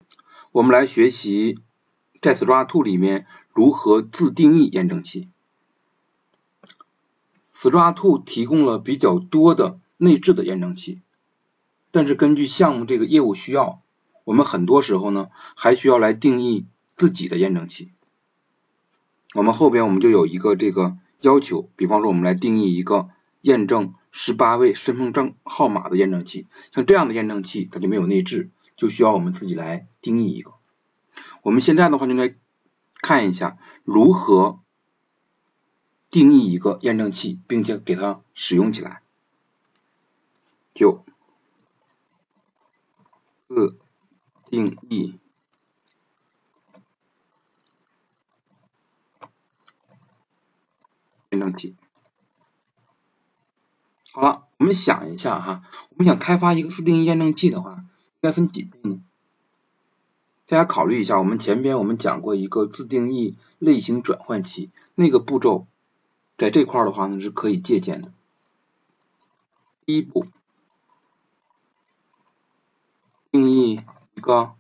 我们来学习在 Strata2 里面如何自定义验证器。Strata2 提供了比较多的内置的验证器，但是根据项目这个业务需要，我们很多时候呢还需要来定义自己的验证器。我们后边我们就有一个这个要求，比方说我们来定义一个验证18位身份证号码的验证器，像这样的验证器它就没有内置，就需要我们自己来定义一个。我们现在的话就来看一下如何定义一个验证器，并且给它使用起来。就自定义验证器。好了，我们想一下哈，我们想开发一个自定义验证器的话，应该分几步呢？大家考虑一下，我们前边我们讲过一个自定义类型转换器，那个步骤在这块的话呢是可以借鉴的。第一步，定义一个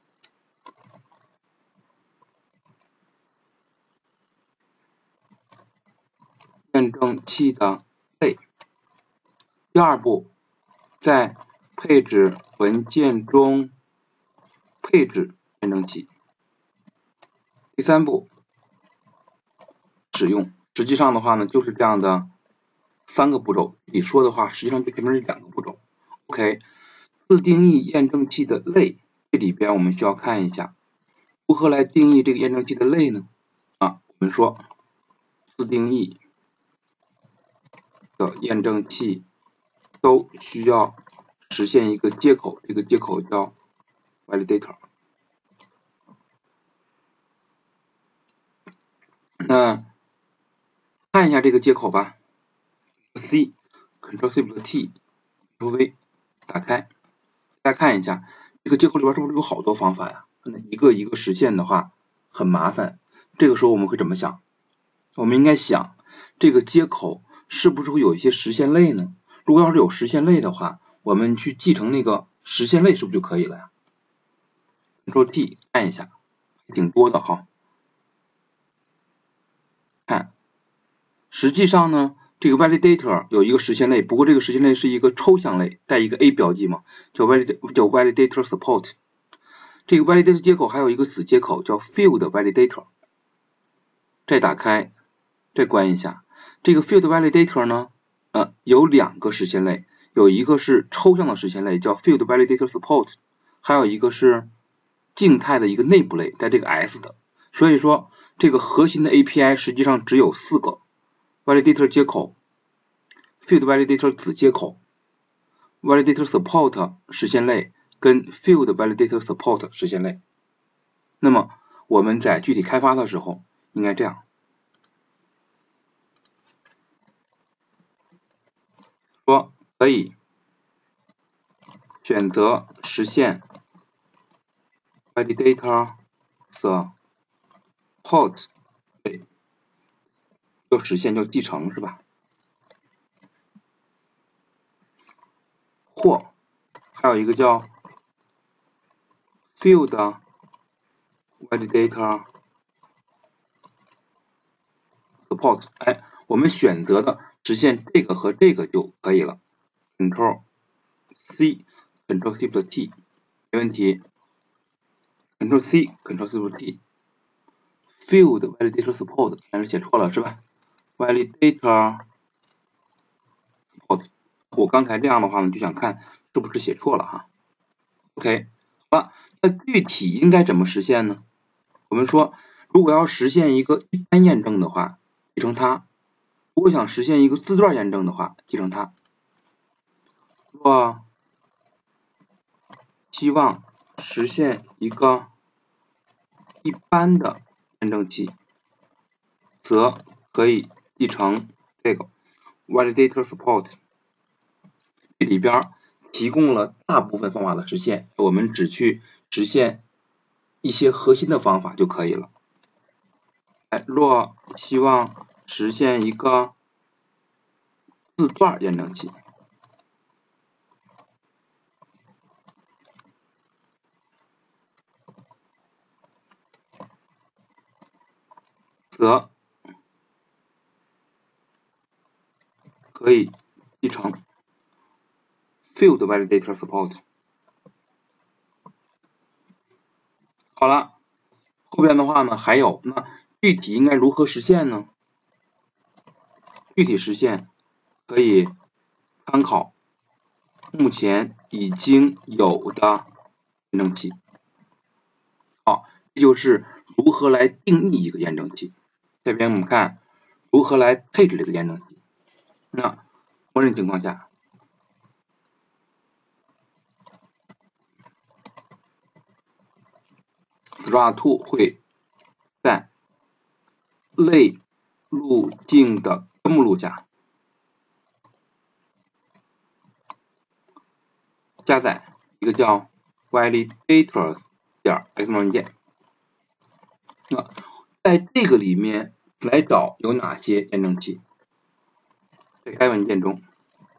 验证器的类。第二步，在配置文件中配置验证器。第三步，使用。实际上的话呢，就是这样的3个步骤。具体说的话，实际上就前面是2个步骤。OK， 自定义验证器的类，这里边我们需要看一下如何来定义这个验证器的类呢？我们说自定义的验证器都需要实现一个接口，这个接口叫 validator。那看一下这个接口吧 ，C Ctrl+C+T，Ctrl+V 打开，大家看一下这个接口里边是不是有好多方法呀？一个一个实现的话很麻烦。这个时候我们会怎么想？我们应该想这个接口是不是会有一些实现类呢？如果要是有实现类的话，我们去继承那个实现类是不是就可以了呀 ？Ctrl+T 看一下，挺多的哈。看，实际上呢，这个 validator 有一个实现类，不过这个实现类是一个抽象类，带一个 A 标记嘛，叫 validator support。这个 validator 接口还有一个子接口叫 field validator。再打开，再关一下。这个 field validator 呢，有2个实现类，有一个是抽象的实现类叫 field validator support， 还有一个是静态的一个内部类，带这个 S 的。所以说这个核心的 API 实际上只有4个 validator 接口、field validator 子接口、validator support 实现类跟 field validator support 实现类。那么我们在具体开发的时候应该这样说，可以选择实现 validator support， 叫实现叫继承是吧？或还有一个叫 field validator support， 我们选择的实现这个和这个就可以了。Ctrl+C Ctrl+Shift+T 没问题。Ctrl+C Ctrl+Shift+T field validator support 还是写错了是吧 ？validator support， 我刚才这样的话呢，就想看是不是写错了哈。OK， 好了，那具体应该怎么实现呢？我们说，如果要实现一个一般验证的话，继承它；如果想实现一个字段验证的话，继承它。若希望实现一个一般的验证器，则可以继承这个 validator support。这里边提供了大部分方法的实现，我们只去实现一些核心的方法就可以了。若希望实现一个字段验证器， 则可以继承 Field Validator Support。好了，后边的话呢还有，那具体应该如何实现呢？具体实现可以参考目前已经有的验证器。好，这就是如何来定义一个验证器。这边我们看如何来配置这个验证器。那默认情况下，STRA2 会在类路径的根目录下加载一个叫 validators 点 XML 文件。那在这个里面来找有哪些验证器？在该文件中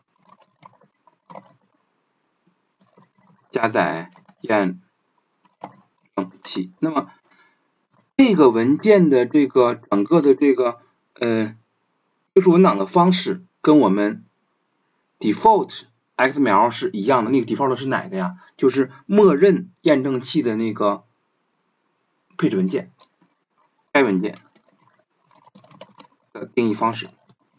加载验证器。那么这个文件的这个整个的这个归属文档的方式跟我们 default XML 是一样的。那个 default 是哪个呀？就是默认验证器的那个配置文件。该文件的定义方式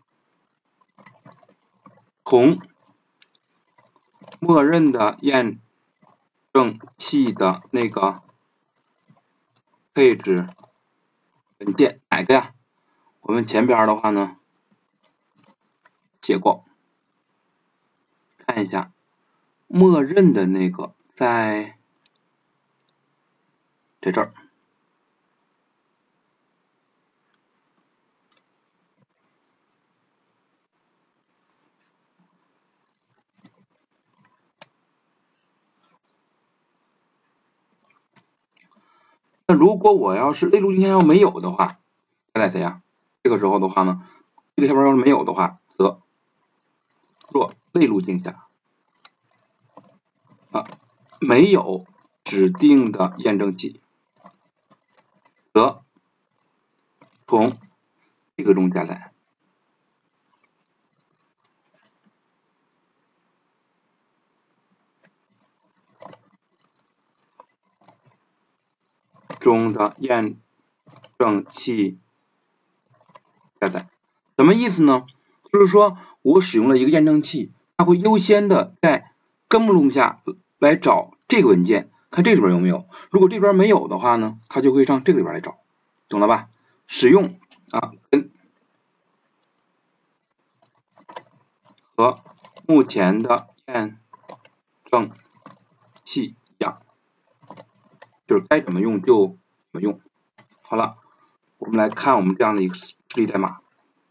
从默认的验证器的那个配置文件哪个呀？我们前边的话呢写过，看一下默认的那个在这儿。那如果我要是类路径下要没有的话，加载谁呀？这个时候的话呢，这个下边要是没有的话，则若类路径下没有指定的验证器，则从这个中加载。中的验证器加载，什么意思呢？就是说我使用了一个验证器，它会优先的在根目录下来找这个文件，看这里边有没有。如果这边没有的话呢，它就会上这个里边来找，懂了吧？使用跟和目前的验证器一样，就是该怎么用就怎么用。好了，我们来看我们这样的一个示例代码。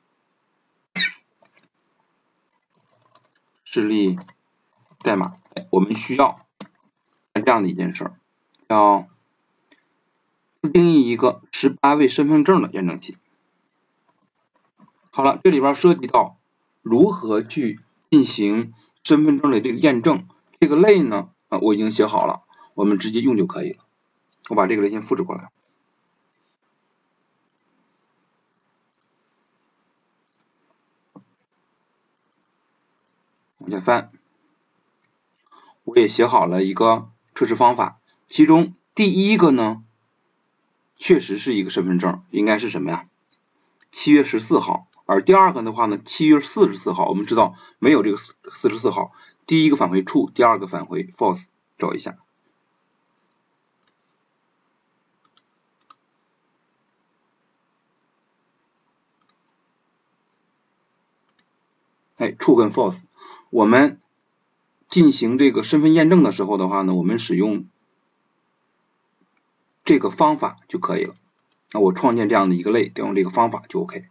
示例代码，我们需要干这样的一件事，要自定义一个18位身份证的验证器。好了，这里边涉及到如何去进行身份证的这个验证，这个类呢我已经写好了，我们直接用就可以了。我把这个类先复制过来，往下翻，我也写好了一个测试方法，其中第一个呢确实是一个身份证，应该是什么呀？7月14号，而第二个的话呢，7月44号，我们知道没有这个44号，第一个返回 true， 第二个返回 false， 找一下。true 跟 false， 我们进行这个身份验证的时候的话呢，我们使用这个方法就可以了。那我创建这样的一个类，用这个方法就 OK。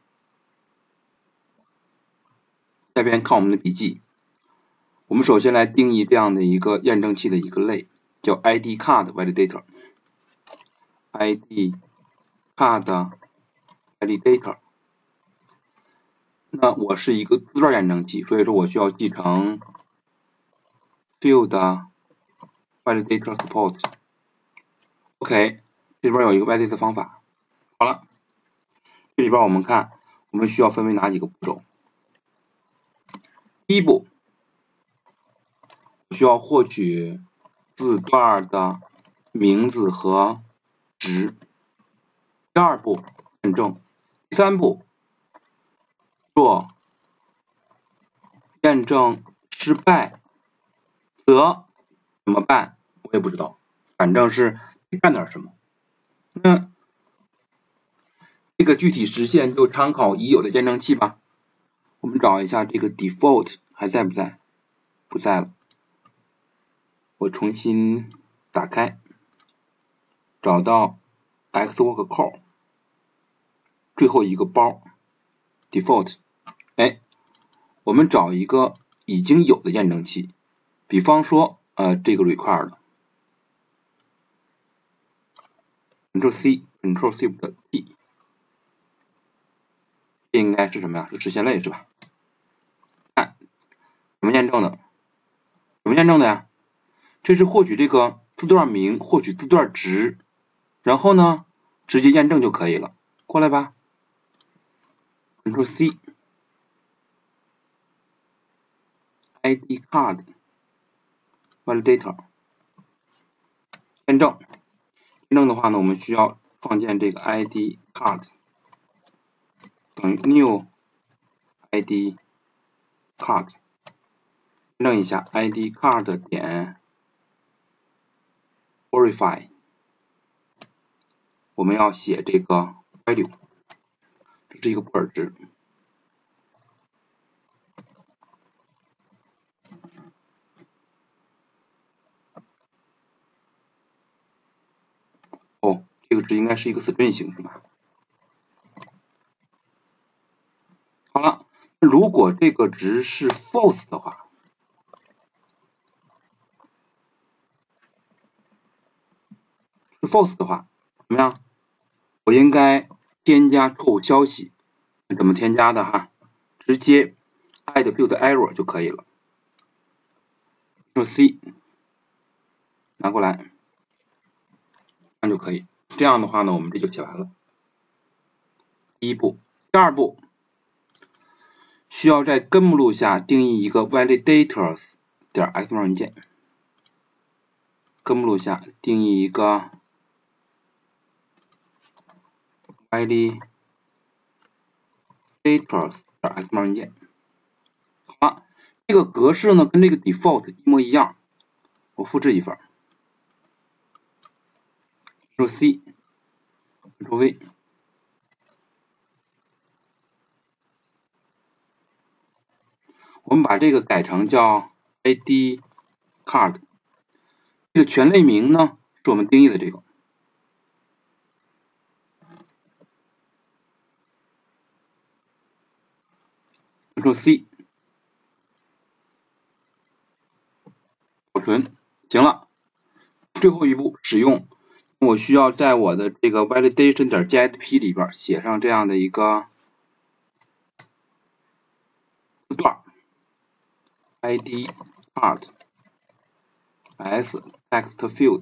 下边看我们的笔记，我们首先来定义这样的一个验证器的一个类，叫 ID card validator。ID card validator。那我是一个字段验证器，所以说我需要继承 Field Validator Support。OK， 这边有一个外类的方法。好了， 这里边我们看，我们需要分为哪几个步骤？第一步，需要获取字段的名字和值。第二步，验证。第三步，若验证失败，则怎么办？我也不知道，反正是得干点什么。那这个具体实现就参考已有的验证器吧。我们找一下这个 default 还在不在？不在了。我重新打开，找到 Xwork Core 最后一个包 default。哎，我们找一个已经有的验证器，比方说这个 required Ctrl C Ctrl Shift T， 这应该是什么呀？是实现类是吧？看怎么验证的？怎么验证的呀？这是获取这个字段名，获取字段值，然后呢，直接验证就可以了。过来吧 ，Ctrl C ID card validator 验证。验证的话呢，我们需要创建这个 ID card 等于 new ID card， 验证一下 ID card 点 verify， 我们要写这个 value， 这是一个布尔值。哦，这个值应该是一个 string 形式吧？好了，如果这个值是 false 的话，怎么样？我应该添加错误消息，怎么添加的哈？直接 add field error 就可以了。Ctrl C 拿过来，这样就可以。这样的话呢，我们这就写完了。第一步，第二步，需要在根目录下定义一个 validators 点 xml 文件。根目录下定义一个 validators 点 xml 文件。好了，这个格式呢跟这个 default 一模一样，我复制一份 ，Ctrl C Ctrl V。我们把这个改成叫 ID card， 这个全类名呢是我们定义的这个。Ctrl C 保存，行了。最后一步使用，我需要在我的这个 validation 点 JSP 里边写上这样的一个字段 ID card s text field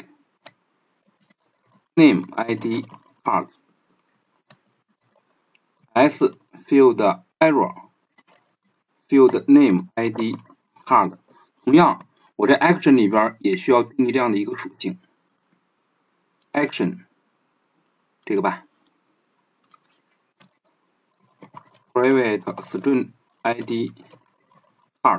name ID card s field error field name ID card。同样，我在 action 里边也需要定义这样的一个属性 action 这个吧 private string ID card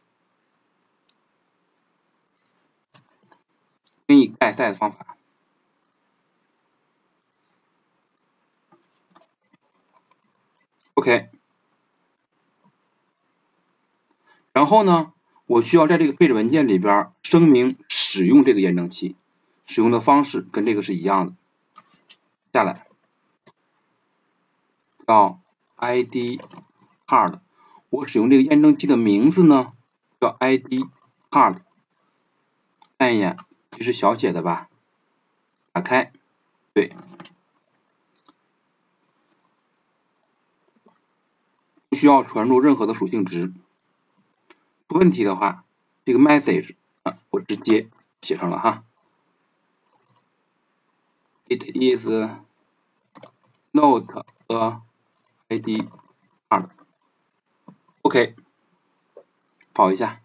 定义盖赛的方法。OK， 然后呢，我需要在这个配置文件里边声明使用这个验证器，使用的方式跟这个是一样的。下来到 ID card， 我使用这个验证器的名字呢叫 ID card， 看一眼，这是小写的吧？打开，对。不需要传入任何的属性值，出问题的话，这个 message 我直接写上了哈。It is not a ID card。OK， 跑一下。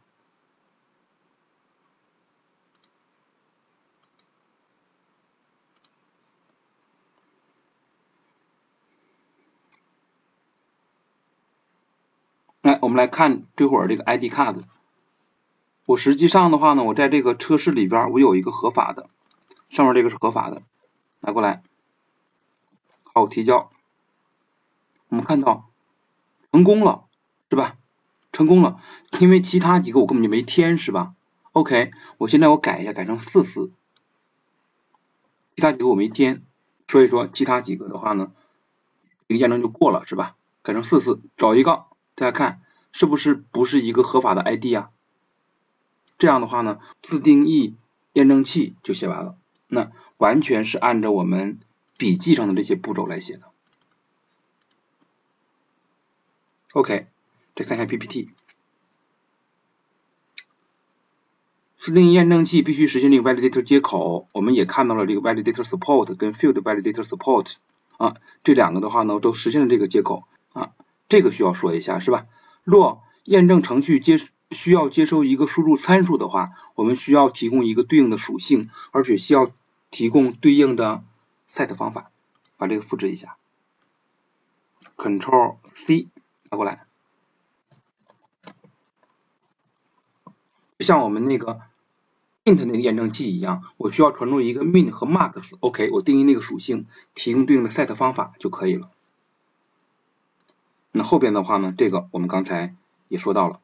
来，我们来看这会儿这个 ID card。我实际上的话呢，我在这个测试里边，我有一个合法的，上面这个是合法的，拿过来，好，提交。我们看到成功了，是吧？成功了，因为其他几个我根本就没填，是吧 ？OK， 我现在我改一下，改成44，其他几个我没填，所以说其他几个的话呢，这个验证就过了，是吧？改成44，找一个，大家看是不是一个合法的 ID 啊？这样的话呢，自定义验证器就写完了，那完全是按照我们笔记上的这些步骤来写的。OK， 再看一下 PPT。自定义验证器必须实现这个 validator 接口，我们也看到了这个 validator support 跟 field validator support 啊，这两个的话呢都实现了这个接口啊，这个需要说一下，是吧？若验证程序需要接收一个输入参数的话，我们需要提供一个对应的属性，而且需要提供对应的 set 方法。把这个复制一下 ，Ctrl C 拿过来，像我们那个 int 那个验证器一样，我需要传入一个 min 和 max。OK， 我定义那个属性，提供对应的 set 方法就可以了。那后边的话呢，这个我们刚才也说到了。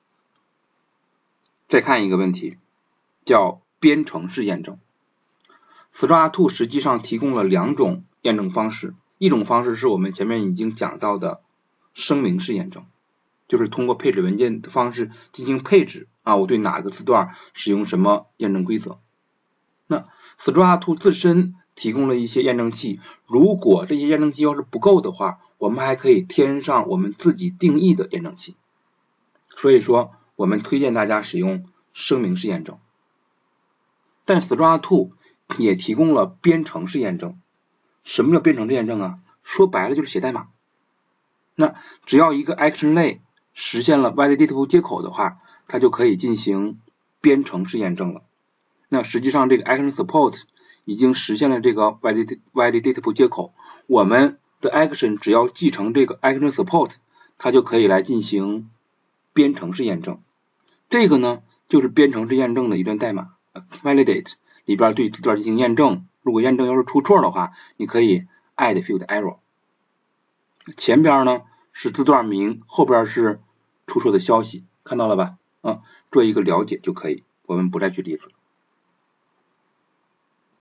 再看一个问题，叫编程式验证。StraTo 实际上提供了两种验证方式，一种方式是我们前面已经讲到的声明式验证，就是通过配置文件的方式进行配置啊，我对哪个字段使用什么验证规则。那 StraTo 自身提供了一些验证器，如果这些验证器要是不够的话，我们还可以添上我们自己定义的验证器。所以说我们推荐大家使用声明式验证。但 StraTo 也提供了编程式验证。什么叫编程式验证啊？说白了就是写代码。那只要一个 action 类实现了 validative 接口的话，它就可以进行编程式验证了。那实际上这个 action support 已经实现了这个 validative 接口，我们的 action 只要继承这个 action support， 它就可以来进行编程式验证。这个呢就是编程式验证的一段代码 validate 里边对字段进行验证，如果验证要是出错的话，你可以 add field error。前边呢是字段名，后边是出错的消息，看到了吧？做一个了解就可以，我们不再举例子了。